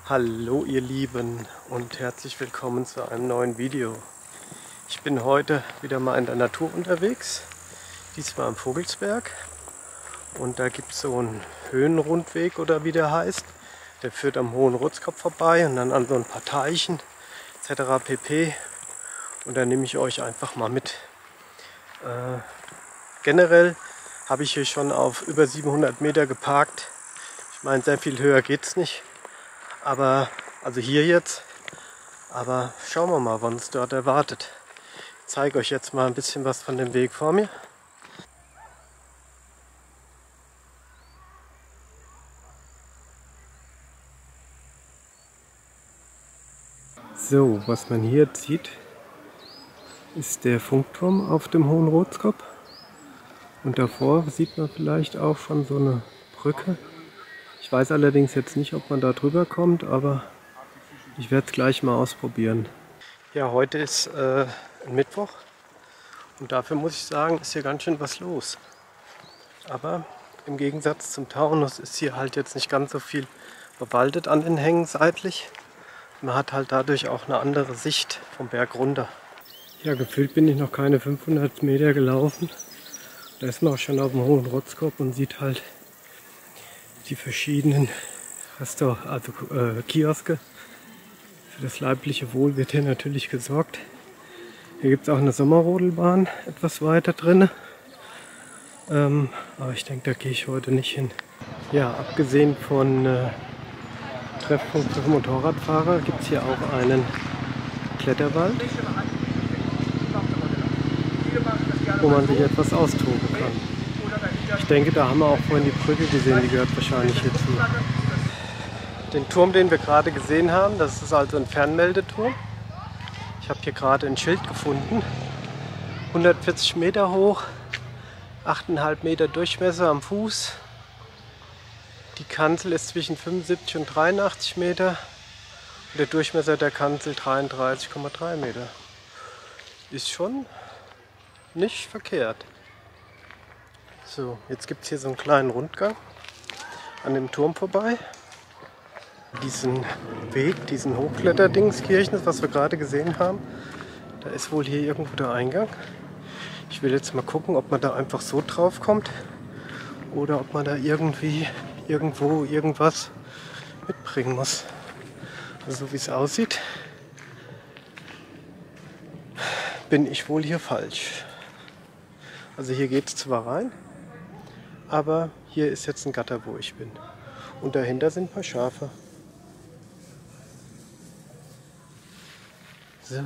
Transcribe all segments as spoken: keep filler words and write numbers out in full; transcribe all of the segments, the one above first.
Hallo ihr Lieben und herzlich willkommen zu einem neuen Video. Ich bin heute wieder mal in der Natur unterwegs, diesmal am Vogelsberg, und da gibt es so einen Höhenrundweg oder wie der heißt. Der führt am Hohen Rotskopf vorbei und dann an so ein paar Teichen et cetera pp. Und da nehme ich euch einfach mal mit. Äh, generell habe ich hier schon auf über siebenhundert Meter geparkt. Ich meine, sehr viel höher geht es nicht. Aber, also hier jetzt, aber schauen wir mal, wann es dort erwartet. Ich zeige euch jetzt mal ein bisschen was von dem Weg vor mir. So, was man hier sieht, ist der Funkturm auf dem Hohen Rotskopf. Und davor sieht man vielleicht auch schon so eine Brücke. Ich weiß allerdings jetzt nicht, ob man da drüber kommt, aber ich werde es gleich mal ausprobieren. Ja, heute ist äh, ein Mittwoch und dafür muss ich sagen, ist hier ganz schön was los. Aber im Gegensatz zum Taunus ist hier halt jetzt nicht ganz so viel bewaldet an den Hängen seitlich. Man hat halt dadurch auch eine andere Sicht vom Berg runter. Ja, gefühlt bin ich noch keine fünfhundert Meter gelaufen. Da ist man auch schon auf dem Hohen Rotskopf und sieht halt die verschiedenen Restaur also äh, Kioske. Für das leibliche Wohl wird hier natürlich gesorgt. Hier gibt es auch eine Sommerrodelbahn etwas weiter drin. Ähm, aber ich denke, da gehe ich heute nicht hin. Ja, abgesehen von äh, Treffpunkt für Motorradfahrer gibt es hier auch einen Kletterwald, wo man sich etwas austoben kann. Ich denke, da haben wir auch vorhin die Brücke gesehen, die gehört wahrscheinlich hierzu. Den Turm, den wir gerade gesehen haben, das ist also ein Fernmeldeturm. Ich habe hier gerade ein Schild gefunden, hundertvierzig Meter hoch, acht Komma fünf Meter Durchmesser am Fuß. Die Kanzel ist zwischen fünfundsiebzig und dreiundachtzig Meter und der Durchmesser der Kanzel dreiunddreißig Komma drei Meter. Ist schon nicht verkehrt. So, jetzt gibt es hier so einen kleinen Rundgang an dem Turm vorbei. Diesen Weg, diesen Hochkletterdingskirchen, was wir gerade gesehen haben, da ist wohl hier irgendwo der Eingang. Ich will jetzt mal gucken, ob man da einfach so drauf kommt oder ob man da irgendwie irgendwo irgendwas mitbringen muss. Also so wie es aussieht, bin ich wohl hier falsch. Also hier geht es zwar rein, aber hier ist jetzt ein Gatter, wo ich bin. Und dahinter sind ein paar Schafe. So.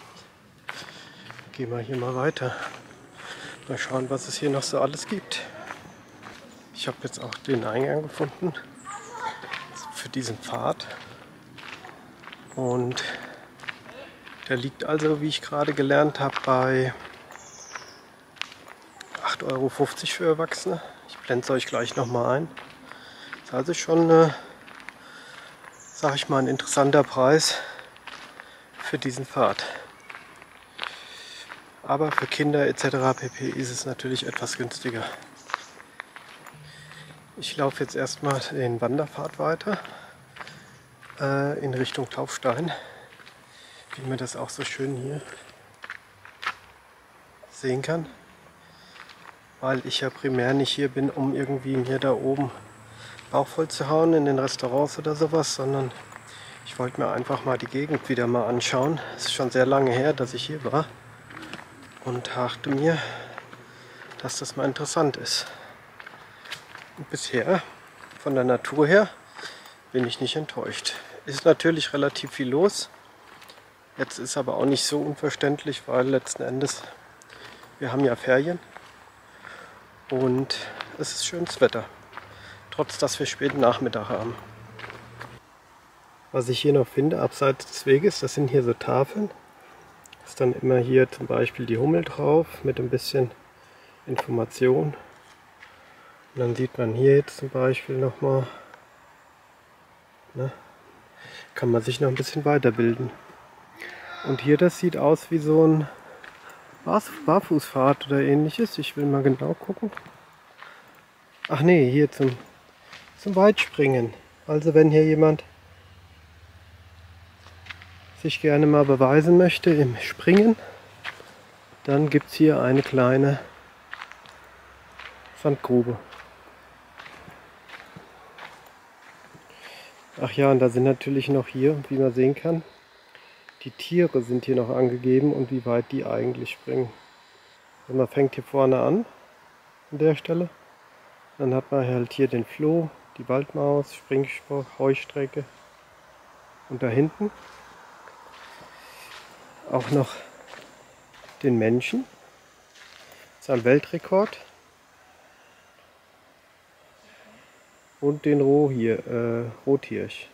Gehen wir hier mal weiter. Mal schauen, was es hier noch so alles gibt. Ich habe jetzt auch den Eingang gefunden für diesen Pfad. Und der liegt also, wie ich gerade gelernt habe, bei acht Euro fünfzig für Erwachsene. Ich blende es euch gleich nochmal ein. Das ist also schon, äh, sag ich mal, ein interessanter Preis für diesen Pfad. Aber für Kinder et cetera pp. Ist es natürlich etwas günstiger. Ich laufe jetzt erstmal den Wanderpfad weiter äh, in Richtung Taufstein, wie man das auch so schön hier sehen kann. Weil ich ja primär nicht hier bin, um irgendwie mir da oben Bauch voll zu hauen in den Restaurants oder sowas, sondern ich wollte mir einfach mal die Gegend wieder mal anschauen. Es ist schon sehr lange her, dass ich hier war und dachte mir, dass das mal interessant ist. Und bisher, von der Natur her, bin ich nicht enttäuscht. Ist natürlich relativ viel los. Jetzt ist aber auch nicht so unverständlich, weil letzten Endes, wir haben ja Ferien. Und es ist schönes Wetter, trotz dass wir späten Nachmittag haben. Was ich hier noch finde, abseits des Weges, das sind hier so Tafeln. Da ist dann immer hier zum Beispiel die Hummel drauf mit ein bisschen Information. Und dann sieht man hier jetzt zum Beispiel nochmal, ne, kann man sich noch ein bisschen weiterbilden. Und hier, das sieht aus wie so ein Barfußpfad oder ähnliches. Ich will mal genau gucken. Ach nee, hier zum, zum Weitspringen. Also wenn hier jemand sich gerne mal beweisen möchte im Springen, dann gibt es hier eine kleine Sandgrube. Ach ja, und da sind natürlich noch hier, wie man sehen kann, die Tiere sind hier noch angegeben und wie weit die eigentlich springen. Also man fängt hier vorne an, an der Stelle. Dann hat man halt hier den Floh, die Waldmaus, Springsport, Heustrecke. Und da hinten auch noch den Menschen. Sein Weltrekord. Und den Roh hier, äh, Rothirsch.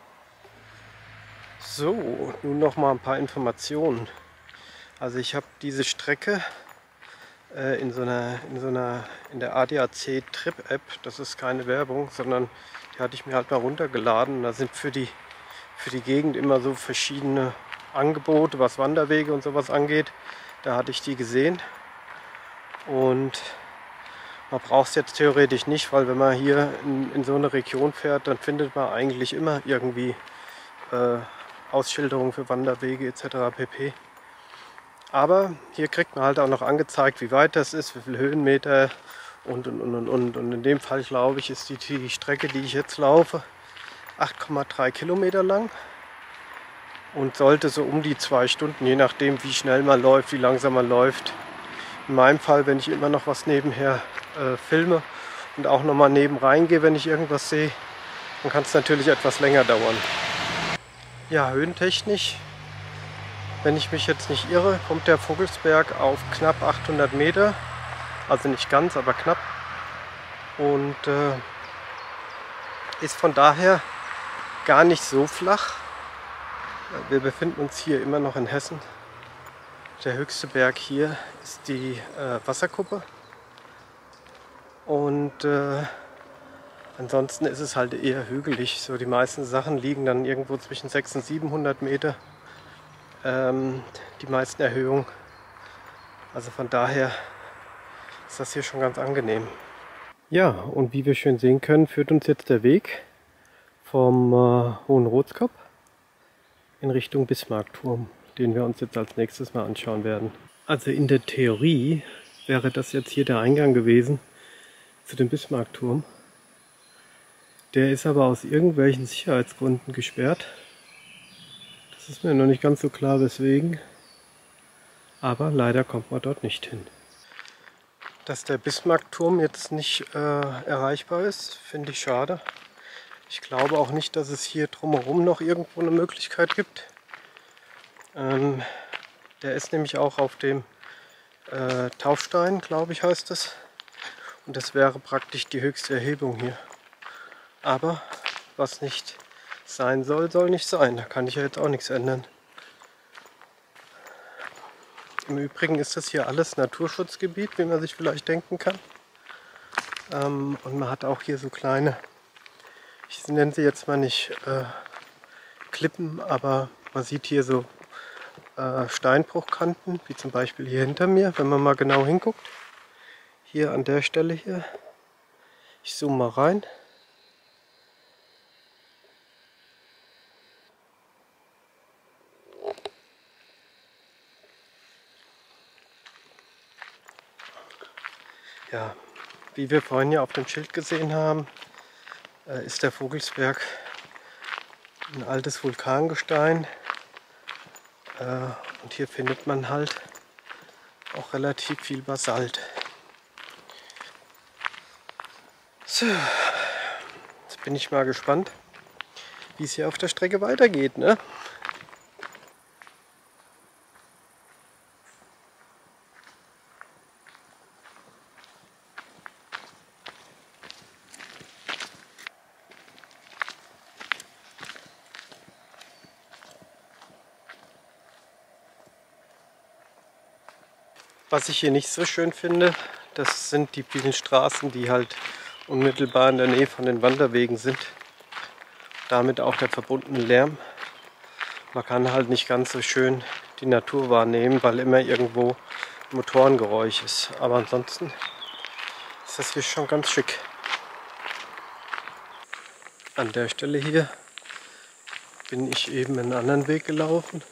So, nun noch mal ein paar Informationen. Also ich habe diese Strecke äh, in so einer, in so einer, in der A D A C Trip App, das ist keine Werbung, sondern die hatte ich mir halt mal runtergeladen. Da sind für die, für die Gegend immer so verschiedene Angebote, was Wanderwege und sowas angeht. Da hatte ich die gesehen. Und man braucht es jetzt theoretisch nicht, weil wenn man hier in, in so eine Region fährt, dann findet man eigentlich immer irgendwie äh, Ausschilderungen für Wanderwege et cetera pp. Aber hier kriegt man halt auch noch angezeigt, wie weit das ist, wie viele Höhenmeter und und und und. Und in dem Fall, glaube ich, ist die, die Strecke, die ich jetzt laufe, acht Komma drei Kilometer lang und sollte so um die zwei Stunden, je nachdem wie schnell man läuft, wie langsam man läuft. In meinem Fall, wenn ich immer noch was nebenher äh, filme und auch nochmal neben reingehe, wenn ich irgendwas sehe, dann kann es natürlich etwas länger dauern. Ja, höhentechnisch, wenn ich mich jetzt nicht irre, kommt der Vogelsberg auf knapp achthundert Meter, also nicht ganz, aber knapp, und äh, ist von daher gar nicht so flach. Wir befinden uns hier immer noch in Hessen. Der höchste Berg hier ist die äh, Wasserkuppe und äh, ansonsten ist es halt eher hügelig. So die meisten Sachen liegen dann irgendwo zwischen sechshundert und siebenhundert Meter. Ähm, die meisten Erhöhungen. Also von daher ist das hier schon ganz angenehm. Ja, und wie wir schön sehen können, führt uns jetzt der Weg vom äh, Hohen Rotskop in Richtung Bismarckturm, den wir uns jetzt als nächstes mal anschauen werden. Also in der Theorie wäre das jetzt hier der Eingang gewesen zu dem Bismarckturm. Der ist aber aus irgendwelchen Sicherheitsgründen gesperrt. Das ist mir noch nicht ganz so klar, weswegen. Aber leider kommt man dort nicht hin. Dass der Bismarckturm jetzt nicht äh, erreichbar ist, finde ich schade. Ich glaube auch nicht, dass es hier drumherum noch irgendwo eine Möglichkeit gibt. Ähm, der ist nämlich auch auf dem äh, Taufstein, glaube ich, heißt es. Und das wäre praktisch die höchste Erhebung hier. Aber was nicht sein soll, soll nicht sein. Da kann ich ja jetzt auch nichts ändern. Im Übrigen ist das hier alles Naturschutzgebiet, wie man sich vielleicht denken kann. Ähm, und man hat auch hier so kleine, ich nenne sie jetzt mal nicht äh, Klippen, aber man sieht hier so äh, Steinbruchkanten, wie zum Beispiel hier hinter mir, wenn man mal genau hinguckt. Hier an der Stelle hier. Ich zoome mal rein. Ja, wie wir vorhin ja auf dem Schild gesehen haben, äh, ist der Vogelsberg ein altes Vulkangestein. Äh, und hier findet man halt auch relativ viel Basalt. So, jetzt bin ich mal gespannt, wie es hier auf der Strecke weitergeht, ne? Was ich hier nicht so schön finde, das sind die vielen Straßen, die halt unmittelbar in der Nähe von den Wanderwegen sind. Damit auch der verbundene Lärm. Man kann halt nicht ganz so schön die Natur wahrnehmen, weil immer irgendwo Motorengeräusch ist. Aber ansonsten ist das hier schon ganz schick. An der Stelle hier bin ich eben einen anderen Weg gelaufen.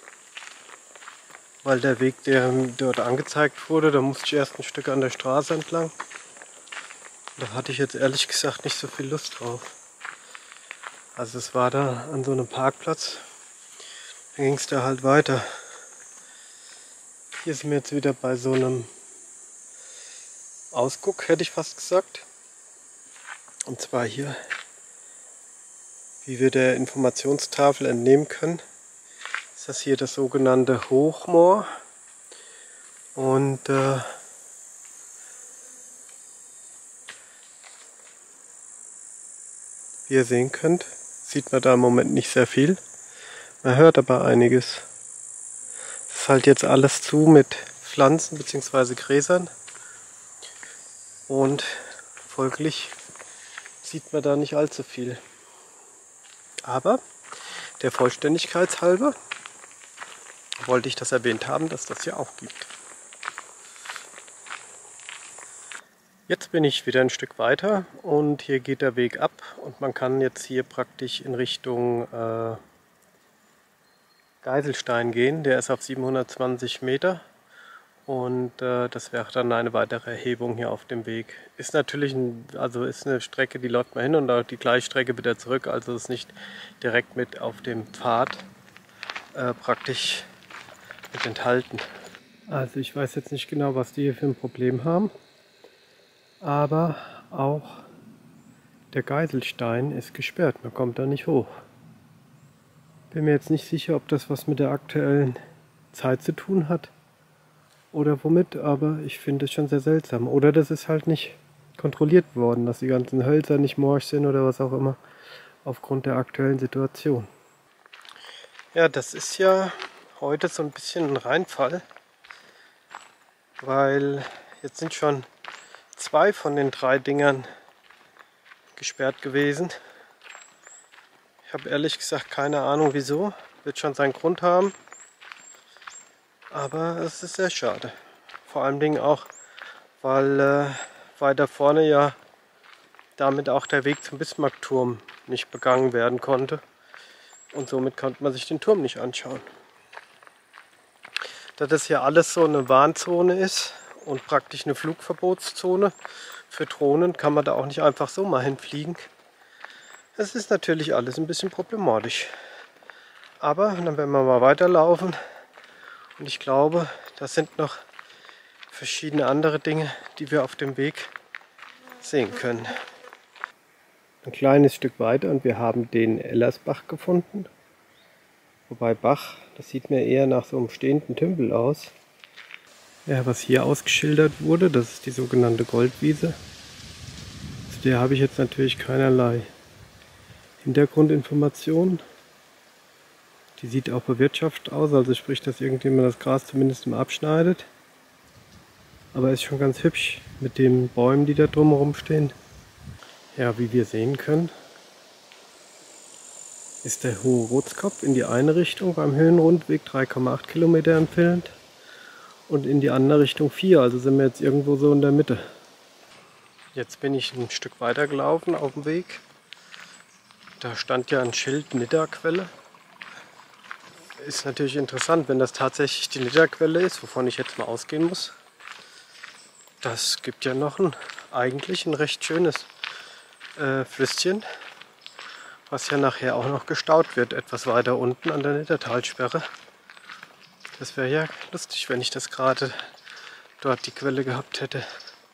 Weil der Weg, der dort angezeigt wurde, da musste ich erst ein Stück an der Straße entlang. Da hatte ich jetzt ehrlich gesagt nicht so viel Lust drauf. Also es war da an so einem Parkplatz. Dann ging es da halt weiter. Hier sind wir jetzt wieder bei so einem Ausguck, hätte ich fast gesagt. Und zwar hier, wie wir der Informationstafel entnehmen können, ist das hier das sogenannte Hochmoor. Und äh, wie ihr sehen könnt, sieht man da im Moment nicht sehr viel. Man hört aber einiges. Es ist halt jetzt alles zu mit Pflanzen bzw. Gräsern. Und folglich sieht man da nicht allzu viel. Aber der Vollständigkeit halber wollte ich das erwähnt haben, dass das hier auch gibt. Jetzt bin ich wieder ein Stück weiter und hier geht der Weg ab und man kann jetzt hier praktisch in Richtung äh, Geiselstein gehen. Der ist auf siebenhundertzwanzig Meter und äh, das wäre dann eine weitere Erhebung hier auf dem Weg. Ist natürlich ein, also ist eine Strecke, die läuft man hin und auch die gleiche Strecke wieder zurück, also ist nicht direkt mit auf dem Pfad äh, praktisch mit enthalten. Also ich weiß jetzt nicht genau, was die hier für ein Problem haben. Aber auch der Geiselstein ist gesperrt, man kommt da nicht hoch. Bin mir jetzt nicht sicher, ob das was mit der aktuellen Zeit zu tun hat oder womit, aber ich finde es schon sehr seltsam. Oder das ist halt nicht kontrolliert worden, dass die ganzen Hölzer nicht morsch sind oder was auch immer, aufgrund der aktuellen Situation. Ja, das ist ja heute so ein bisschen ein Reinfall, weil jetzt sind schon zwei von den drei Dingern gesperrt gewesen. Ich habe ehrlich gesagt keine Ahnung wieso. Wird schon seinen Grund haben. Aber es ist sehr schade. Vor allen Dingen auch, weil äh, weiter vorne ja damit auch der Weg zum Bismarckturm nicht begangen werden konnte. Und somit konnte man sich den Turm nicht anschauen. Da das hier alles so eine Warnzone ist, und praktisch eine Flugverbotszone für Drohnen, kann man da auch nicht einfach so mal hinfliegen. Das ist natürlich alles ein bisschen problematisch. Aber dann werden wir mal weiterlaufen und ich glaube, da sind noch verschiedene andere Dinge, die wir auf dem Weg sehen können. Ein kleines Stück weiter und wir haben den Ellersbach gefunden. Wobei Bach, das sieht mir eher nach so einem stehenden Tümpel aus. Ja, was hier ausgeschildert wurde, das ist die sogenannte Goldwiese. Zu der habe ich jetzt natürlich keinerlei Hintergrundinformationen. Die sieht auch bewirtschaftet aus, also sprich, dass irgendjemand das Gras zumindest mal abschneidet. Aber ist schon ganz hübsch mit den Bäumen, die da drumherum stehen. Ja, wie wir sehen können, ist der Hohe Rotskop in die eine Richtung beim Höhenrundweg drei Komma acht Kilometer entfernt. Und in die andere Richtung vier, also sind wir jetzt irgendwo so in der Mitte. Jetzt bin ich ein Stück weiter gelaufen auf dem Weg. Da stand ja ein Schild Nidda-Quelle. Ist natürlich interessant, wenn das tatsächlich die Nidda-Quelle ist, wovon ich jetzt mal ausgehen muss. Das gibt ja noch ein, eigentlich ein recht schönes äh, Flüsschen, was ja nachher auch noch gestaut wird, etwas weiter unten an der Nidda-Talsperre. Das wäre ja lustig, wenn ich das gerade dort die Quelle gehabt hätte.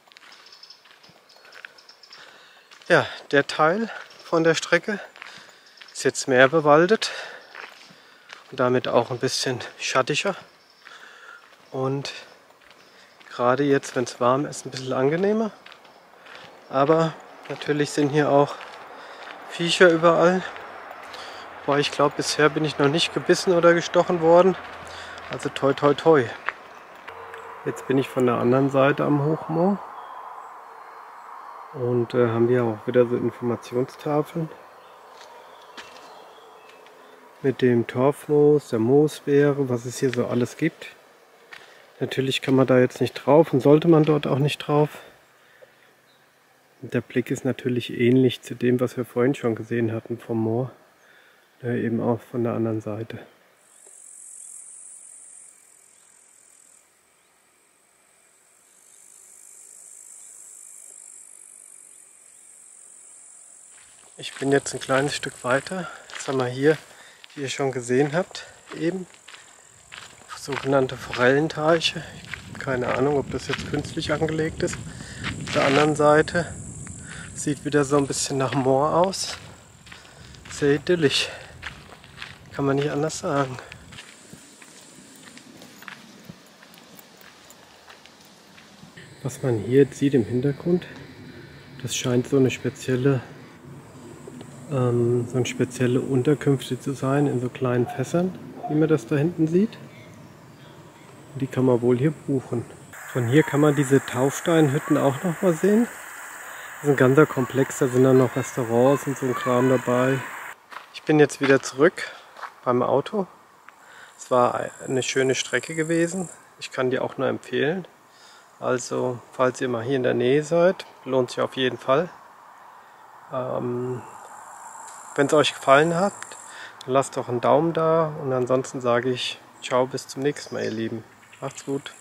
Ja, der Teil von der Strecke ist jetzt mehr bewaldet und damit auch ein bisschen schattiger. Und gerade jetzt, wenn es warm ist, ein bisschen angenehmer. Aber natürlich sind hier auch Viecher überall. Wobei ich glaube, bisher bin ich noch nicht gebissen oder gestochen worden. Also toi toi toi. Jetzt bin ich von der anderen Seite am Hochmoor. Und äh, haben wir auch wieder so Informationstafeln. Mit dem Torfmoos, der Moosbeere, was es hier so alles gibt. Natürlich kann man da jetzt nicht drauf und sollte man dort auch nicht drauf. Und der Blick ist natürlich ähnlich zu dem, was wir vorhin schon gesehen hatten vom Moor. Ja, eben auch von der anderen Seite. Ich bin jetzt ein kleines Stück weiter. Jetzt haben wir hier, wie ihr schon gesehen habt, eben sogenannte Forellenteiche. Keine Ahnung, ob das jetzt künstlich angelegt ist. Auf der anderen Seite sieht wieder so ein bisschen nach Moor aus. Sehr idyllisch. Kann man nicht anders sagen. Was man hier jetzt sieht im Hintergrund, das scheint so eine spezielle, ähm, so eine spezielle Unterkünfte zu sein in so kleinen Fässern, wie man das da hinten sieht. Und die kann man wohl hier buchen. Von hier kann man diese Taufsteinhütten auch noch mal sehen. Das ist ein ganzer Komplex, da sind dann noch Restaurants und so ein Kram dabei. Ich bin jetzt wieder zurück beim Auto. Es war eine schöne Strecke gewesen. Ich kann die auch nur empfehlen. Also, falls ihr mal hier in der Nähe seid, lohnt sich auf jeden Fall. Ähm, wenn es euch gefallen hat, dann lasst doch einen Daumen da und ansonsten sage ich ciao, bis zum nächsten Mal, ihr Lieben. Macht's gut.